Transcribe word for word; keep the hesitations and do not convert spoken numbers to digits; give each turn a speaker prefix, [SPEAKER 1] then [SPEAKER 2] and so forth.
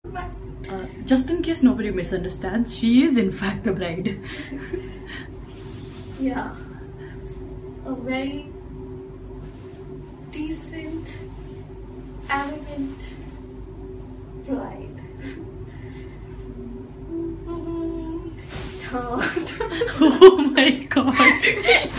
[SPEAKER 1] Uh, just in case nobody misunderstands, she is in fact the bride.
[SPEAKER 2] Yeah. A very decent, elegant bride.
[SPEAKER 1] Oh my god.